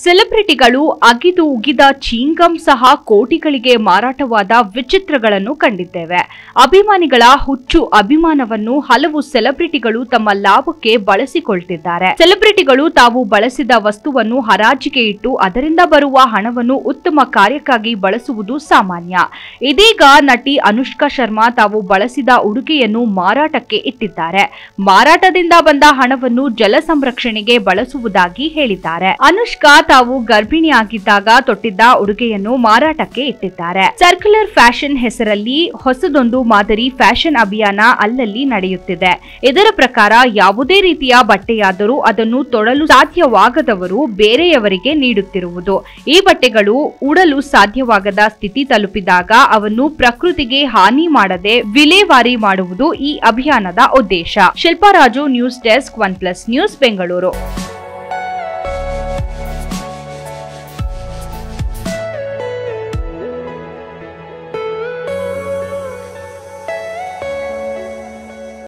ಸೆಲೆಬ್ರಿಟಿಗಳು ಅಗಿದು ಉಗಿದ ಚೀಂಗಂ ಸಹ ಕೋಟಿಗಳಿಗೆ ಮಾರಾಟವಾದ ವಿಚಿತ್ರಗಳನ್ನು ಕಂಡಿದ್ದೇವೆ. ಅಭಿಮಾನಿಗಳ ಹುಚ್ಚು ಅಭಿಮಾನವನ್ನು ಹಲವು ಸೆಲೆಬ್ರಿಟಿಗಳು ತಮ್ಮ ಲಾಭಕ್ಕೆ ಬಳಸಿಕೊಳ್ತಿದ್ದಾರೆ. ಸೆಲೆಬ್ರಿಟಿಗಳು ತಾವು ಬಳಸಿದ ವಸ್ತುವನ್ನು ಹರಾಜಿಗೆ ಇಟ್ಟು ಅದರಿಂದ ಬರುವ ಹಣವನ್ನು ಉತ್ತಮ ಕಾರ್ಯಕ್ಕಾಗಿ ಬಳಸುವುದು ಸಾಮಾನ್ಯ. ಇದೀಗ ನಟಿ ಅನುಷ್ಕಾ ಶರ್ಮಾ ತಾವು ಬಳಸಿದ ಉಡುಗೆಯನ್ನು ಮಾರಾಟಕ್ಕೆ ಇಟ್ಟಿದ್ದಾರೆ. ಮಾರಾಟದಿಂದ ಬಂದ ಹಣವನ್ನು ಜಲ ಸಂರಕ್ಷಣೆಗೆ ಬಳಸುವುದಾಗಿ ಹೇಳಿದ್ದಾರೆ. ಅನುಷ್ಕಾ ತಾವು ಗರ್ಭಿಣಿಯಾಗಿದ್ದಾಗ ತೊಟ್ಟಿದ್ದ ಉಡುಗೆಯನ್ನು ಮಾರಾಟಕ್ಕೆ ಇಟ್ಟಿದ್ದಾರೆ. ಸರ್ಕ್ಯುಲರ್ ಫ್ಯಾಷನ್ ಹೆಸರಲ್ಲಿ ಹೊಸದೊಂದು ಮಾದರಿ ಫ್ಯಾಷನ್ ಅಭಿಯಾನ ಅಲ್ಲಲ್ಲಿ ನಡೆಯುತ್ತಿದೆ. ಇದರ ಪ್ರಕಾರ ಯಾವುದೇ ರೀತಿಯ ಬಟ್ಟೆಯಾದರೂ ಅದನ್ನು ತೊಡಲು ಸಾಧ್ಯವಾಗದವರು ಬೇರೆಯವರಿಗೆ ನೀಡುತ್ತಿರುವುದು. ಈ ಬಟ್ಟೆಗಳು ಉಡಲು ಸಾಧ್ಯವಾಗದ ಸ್ಥಿತಿ ತಲುಪಿದಾಗ ಅವನ್ನು ಪ್ರಕೃತಿಗೆ ಹಾನಿ ಮಾಡದೆ ವಿಲೇವಾರಿ ಮಾಡುವುದು ಈ ಅಭಿಯಾನದ ಉದ್ದೇಶ. Shilpa Raju, news desk, OnePlus news, Bengaluru.